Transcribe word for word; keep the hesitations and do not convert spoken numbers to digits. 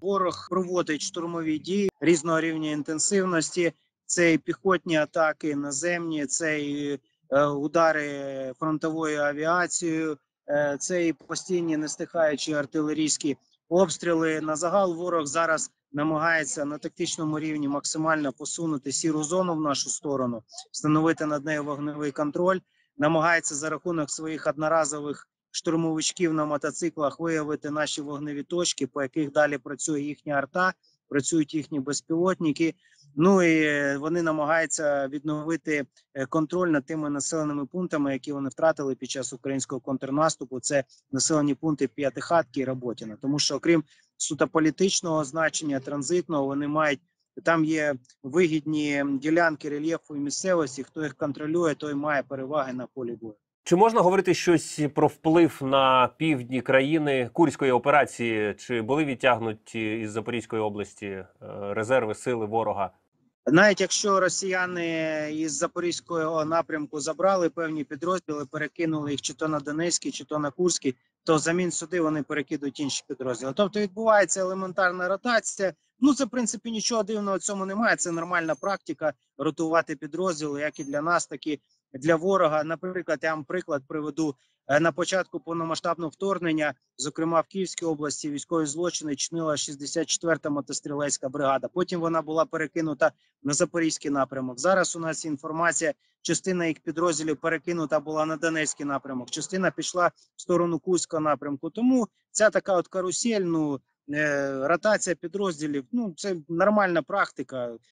Ворог проводить штурмові дії різного рівня інтенсивності. Це і піхотні атаки, наземні, це і е, удари фронтовою авіацією, е, це і постійні нестихаючі артилерійські обстріли. На загал ворог зараз намагається на тактичному рівні максимально посунути сіру зону в нашу сторону, встановити над нею вогневий контроль, намагається за рахунок своїх одноразових штурмовичків на мотоциклах виявити наші вогневі точки, по яких далі працює їхня арта, працюють їхні безпілотники. Ну і вони намагаються відновити контроль над тими населеними пунктами, які вони втратили під час українського контрнаступу. Це населені пункти П'ятихатки і Роботіна. Тому що, окрім суто політичного значення, транзитного, вони мають, там є вигідні ділянки рельєфу і місцевості. Хто їх контролює, той має переваги на полі бою. Чи можна говорити щось про вплив на півдні країни Курської операції? Чи були відтягнуті із Запорізької області резерви, сили ворога? Навіть якщо росіяни із Запорізького напрямку забрали певні підрозділи, перекинули їх чи то на Донецький, чи то на Курський, то замін сюди вони перекидують інші підрозділи. Тобто відбувається елементарна ротація. Ну, це, в принципі, нічого дивного в цьому немає. Це нормальна практика ротувати підрозділи, як і для нас, так і для ворога. Наприклад, я вам приклад приведу. На початку повномасштабного вторгнення, зокрема в Київській області, військові злочини чинила шістдесят четверта мотострілецька бригада. Потім вона була перекинута на Запорізький напрямок. Зараз у нас інформація, частина їх підрозділів перекинута була на Донецький напрямок, частина пішла в сторону Курського напрямку. Тому ця така от карусель, ну, ротація підрозділів, ну, це нормальна практика.